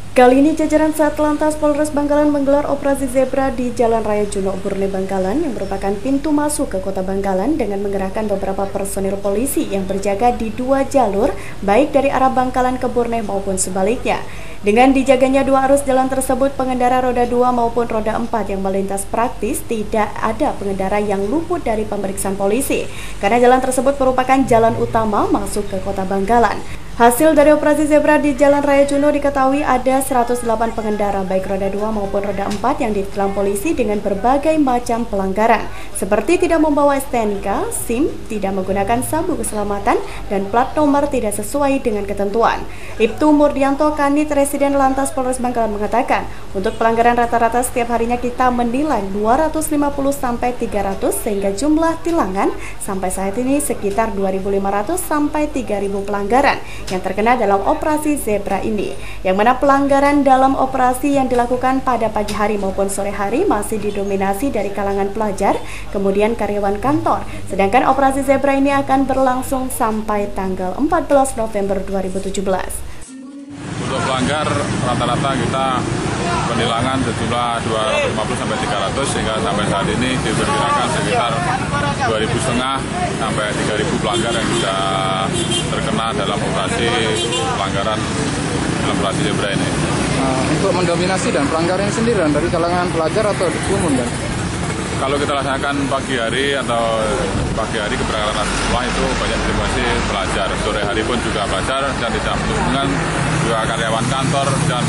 Kali ini jajaran Satlantas Polres Bangkalan menggelar operasi zebra di Jalan Raya Juno Burne Bangkalan yang merupakan pintu masuk ke kota Bangkalan dengan mengerahkan beberapa personil polisi yang berjaga di dua jalur baik dari arah Bangkalan ke Burne maupun sebaliknya. Dengan dijaganya dua arus jalan tersebut, pengendara roda 2 maupun roda 4 yang melintas praktis tidak ada pengendara yang luput dari pemeriksaan polisi karena jalan tersebut merupakan jalan utama masuk ke kota Bangkalan. Hasil dari operasi zebra di Jalan Raya Juno diketahui ada 108 pengendara baik roda 2 maupun roda 4 yang ditilang polisi dengan berbagai macam pelanggaran seperti tidak membawa STNK, SIM, tidak menggunakan sabuk keselamatan, dan plat nomor tidak sesuai dengan ketentuan. Ibtu Murdianto Kanit, Residen Lantas Polres Bangkalan mengatakan, untuk pelanggaran rata-rata setiap harinya kita menilai 250-300 sehingga jumlah tilangan sampai saat ini sekitar 2.500 sampai 3.000 pelanggaran yang terkena dalam operasi zebra ini, yang mana pelanggaran dalam operasi yang dilakukan pada pagi hari maupun sore hari masih didominasi dari kalangan pelajar, kemudian karyawan kantor, sedangkan operasi zebra ini akan berlangsung sampai tanggal 14 November 2017. Untuk pelanggar rata-rata kita penilangan sejumlah 250-300 sehingga sampai saat ini diperkirakan sekitar 2.500 sampai 3.000 pelanggar yang sudah terkena dalam operasi pelanggaran dalam operasi zebra ini. Untuk mendominasi dan pelanggaran sendiri dari kalangan pelajar atau umum dan? Kalau kita laksanakan pagi hari keberangkatan sekolah itu banyak didominasi pelajar. Sore hari pun juga pelajar dan tidak menunjukkan juga karyawan kantor dan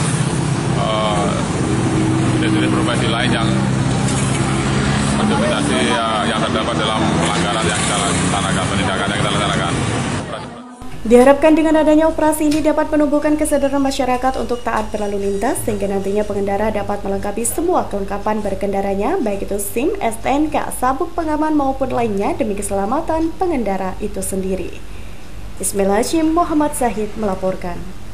jenis profesi lain yang mendominasi yang terdapat dalam pelanggaran yang kita laksanakan, penindakan yang kita laksanakan. Diharapkan dengan adanya operasi ini dapat menumbuhkan kesadaran masyarakat untuk taat berlalu lintas sehingga nantinya pengendara dapat melengkapi semua kelengkapan berkendaranya baik itu SIM, STNK, sabuk pengaman maupun lainnya demi keselamatan pengendara itu sendiri. Ismail Hashim, Muhammad Zahid melaporkan.